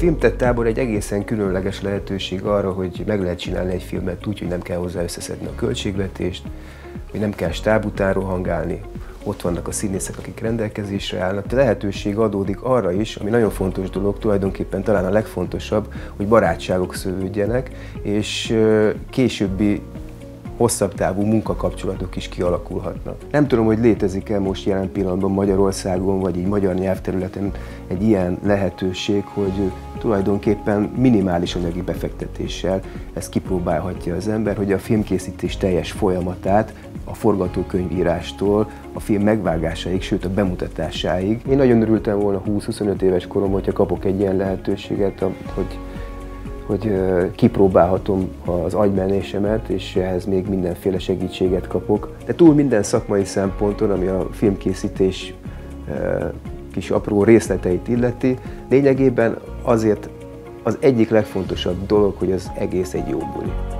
filmtett tábor egy egészen különleges lehetőség arra, hogy meg lehet csinálni egy filmet úgy, hogy nem kell hozzá összeszedni a költségvetést, hogy nem kell stáb után rohangálni, ott vannak a színészek, akik rendelkezésre állnak. De lehetőség adódik arra is, ami nagyon fontos dolog, tulajdonképpen talán a legfontosabb, hogy barátságok szövődjenek, és későbbi hosszabb távú munkakapcsolatok is kialakulhatnak. Nem tudom, hogy létezik-e most jelen pillanatban Magyarországon, vagy így magyar nyelvterületen egy ilyen lehetőség, hogy tulajdonképpen minimális anyagi befektetéssel ezt kipróbálhatja az ember, hogy a filmkészítés teljes folyamatát, a forgatókönyvírástól, a film megvágásáig, sőt a bemutatásáig. Én nagyon örültem volna 20-25 éves korom, hogyha kapok egy ilyen lehetőséget, hogy kipróbálhatom az agymenésemet, és ehhez még mindenféle segítséget kapok. De túl minden szakmai szemponton, ami a filmkészítés kis apró részleteit illeti, lényegében azért az egyik legfontosabb dolog, hogy az egész egy jó buli.